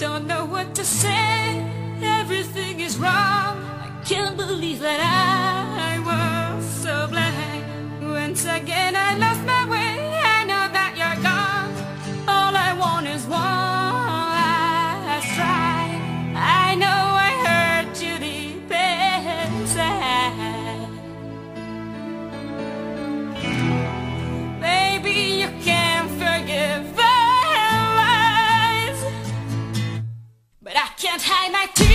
don't know what to say. Everything is wrong. I can't believe that I was so blind. Once again I lost my way. I know that you're gone. All I want is one last try. I know I hurt you deep inside. Baby, you can't forgive the lies, but I can't hide my tears.